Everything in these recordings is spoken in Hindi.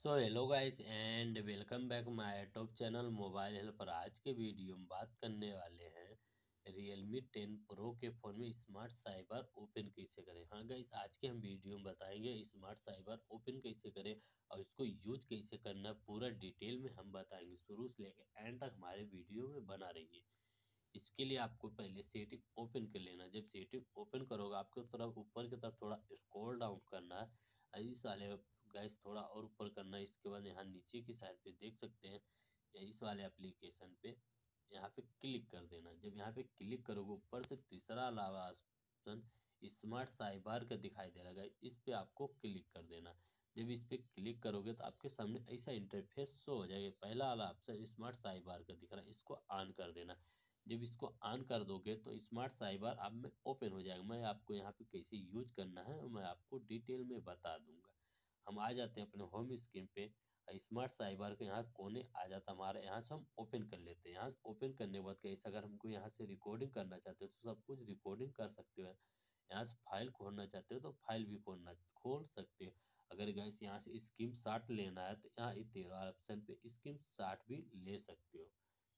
So hello guys and welcome back my YouTube channel mobile helper. आज के वीडियो में बात करने वाले हैं Realme 10 Pro के फ़ोन में स्मार्ट साइबर ओपन कैसे करें। हाँ गाइस, आज के हम वीडियो में बताएंगे स्मार्ट साइबर ओपन कैसे करें और इसको यूज कैसे करना है, पूरा डिटेल में हम बताएंगे। शुरू से लेकर एंड तक हमारे वीडियो में बना रहिए। इसके लिए आपको पहले सेटिंग ओपन कर लेना। जब सेटिंग ओपन करोगे आपको तरफ ऊपर की तरफ थोड़ा स्क्रॉल डाउन करना है, इस वाले गैस थोड़ा और ऊपर करना है। इसके बाद यहाँ नीचे की साइड पे देख सकते हैं, इस वाले एप्लीकेशन पे यहाँ पे क्लिक कर देना। जब यहाँ पे क्लिक करोगे ऊपर से तीसरा वाला ऑप्शन स्मार्ट साइबर का दिखाई दे रहा है, इस पे आपको क्लिक कर देना। जब इस पे क्लिक करोगे तो आपके सामने ऐसा इंटरफेस शो हो जाएगा। पहला वाला ऑप्शन स्मार्ट साइबर का दिख रहा है, इसको ऑन कर देना। जब इसको ऑन कर दोगे तो स्मार्ट साइबर आप में ओपन हो जाएगा। मैं आपको यहाँ पे कैसे यूज करना है मैं आपको डिटेल में बता दूंगा। हम आ जाते हैं अपने होम स्क्रीन पे। स्मार्ट साइबर के यहाँ कोने आ जाता हमारे, यहाँ से हम ओपन कर लेते हैं। यहाँ से ओपन करने के बाद कैसे अगर हमको यहाँ से रिकॉर्डिंग करना चाहते हो तो सब कुछ रिकॉर्डिंग कर सकते हो। यहाँ से फाइल खोलना चाहते हो तो फाइल भी खोल सकते हो। अगर गैस यहाँ से स्क्रीन शॉट लेना है तो यहाँ तेरह ऑप्शन पे स्क्रीन शॉट भी ले सकते हो।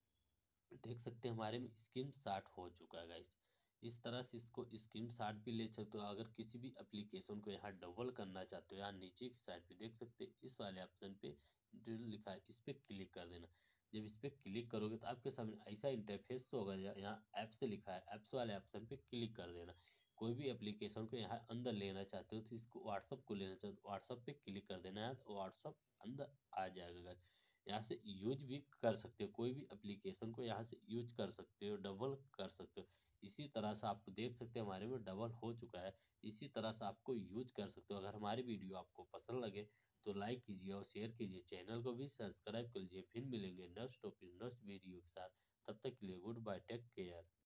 देख सकते हैं हमारे में स्क्रीन शॉट हो चुका है गाइस। इस तरह से इसको स्क्रीन शॉट भी ले सकते हो। अगर किसी भी एप्लीकेशन को यहाँ डबल करना चाहते हो, यहाँ नीचे की साइड पे देख सकते हैं इस वाले ऑप्शन पे ड्रिल लिखा है, इस पे क्लिक कर देना। जब इस पे क्लिक करोगे तो आपके सामने ऐसा इंटरफेस होगा। यहाँ ऐप से लिखा है, ऐप्स वाले ऑप्शन पे क्लिक कर देना। कोई भी एप्लीकेशन को यहाँ अंदर लेना चाहते हो तो इसको व्हाट्सअप को लेना चाहते हो व्हाट्सअप पे क्लिक कर देना है तो व्हाट्सअप अंदर आ जाएगा guys। यहाँ से यूज भी कर सकते हो, कोई भी एप्लीकेशन को यहाँ से यूज कर सकते हो, डबल कर सकते हो। इसी तरह से आप देख सकते हैं हमारे में डबल हो चुका है। इसी तरह से आपको यूज कर सकते हो। अगर हमारी वीडियो आपको पसंद लगे तो लाइक कीजिए और शेयर कीजिए, चैनल को भी सब्सक्राइब कर लीजिए। फिर मिलेंगे नेक्स्ट टॉपिक नेक्स्ट वीडियो के साथ। तब तक के लिए गुड बाय, टेक केयर।